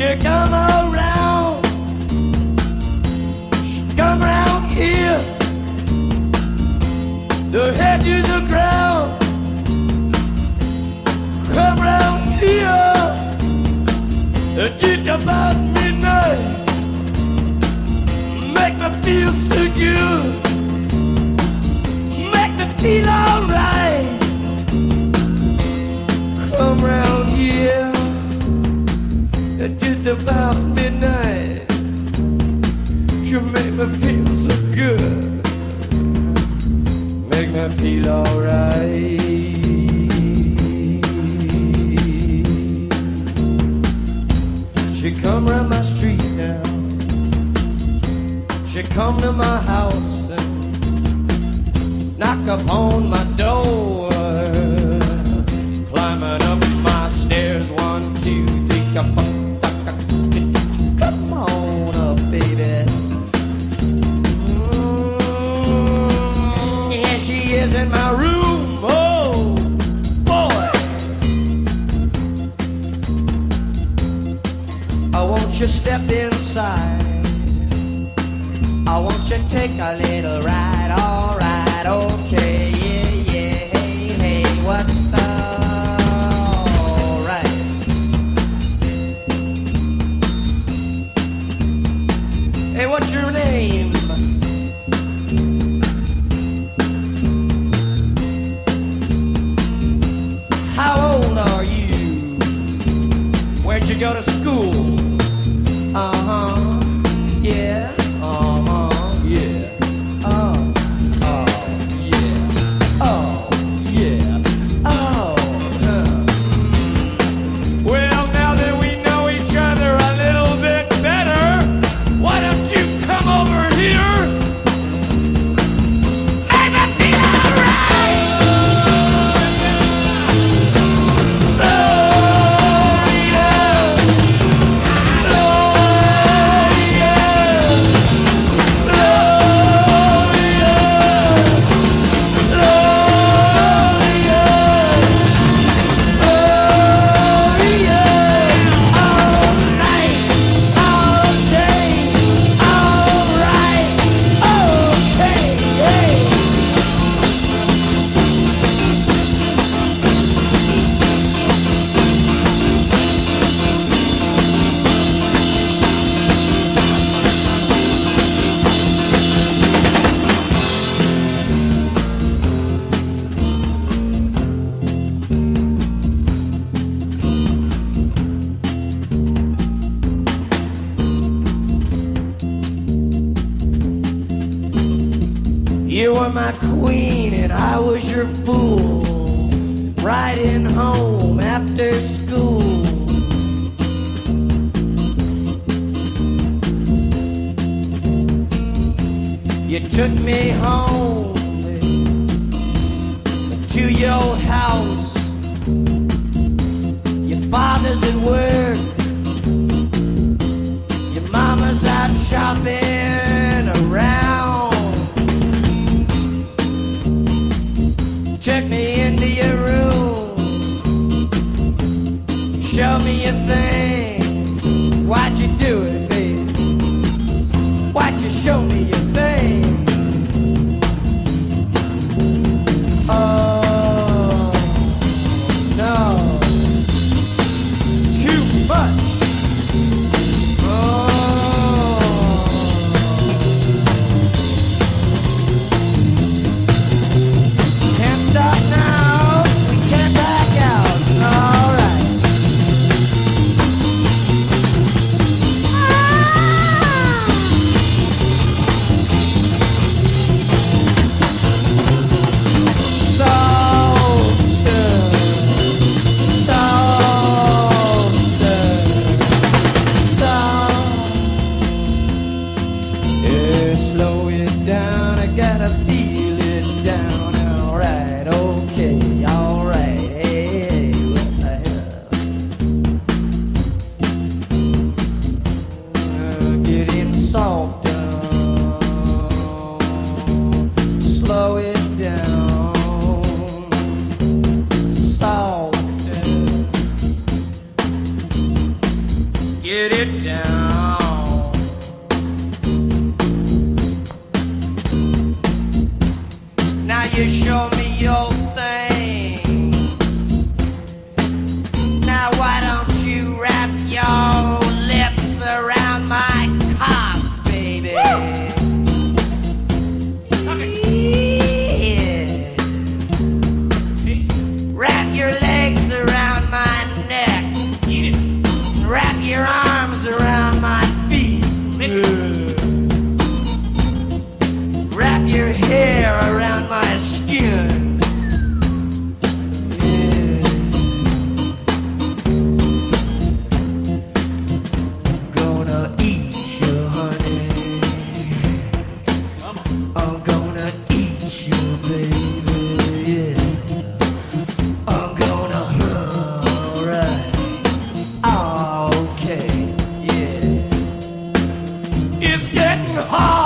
She come around, she come around here, the head to the ground. Come around here, just about midnight. Make me feel so good, make me feel alright. Come round here, just about midnight. You make me feel so good, make me feel alright. She come round my street now, she come to my house and knock upon my door, climbing up my stairs, 1, 2, 3, come on up, baby. Here she is in my room, oh boy. I want you step inside, I want you to take a little ride, alright, okay, yeah, yeah, hey, hey, what the, alright. Hey, what's your name? How old are you? Where'd you go to school? Uh-huh, yeah. You were my queen and I was your fool, riding home after school. You took me home to your house. Your father's at work, your mama's out shopping around. Took me into your room, show me your thing. Why'd you do it, baby? Why'd you show me your thing? Oh, no, too much. Oh, get it down. Now you show me your thing. Now why don't you wrap your lips around my cock, baby? Yeah. Wrap your legs around my neck. Wrap your arms around my feet. Wrap your hair around my skin. Yeah. Gonna eat you, honey. I'm gonna eat you, baby. Yeah. I'm gonna, alright. Okay, yeah. It's getting hard.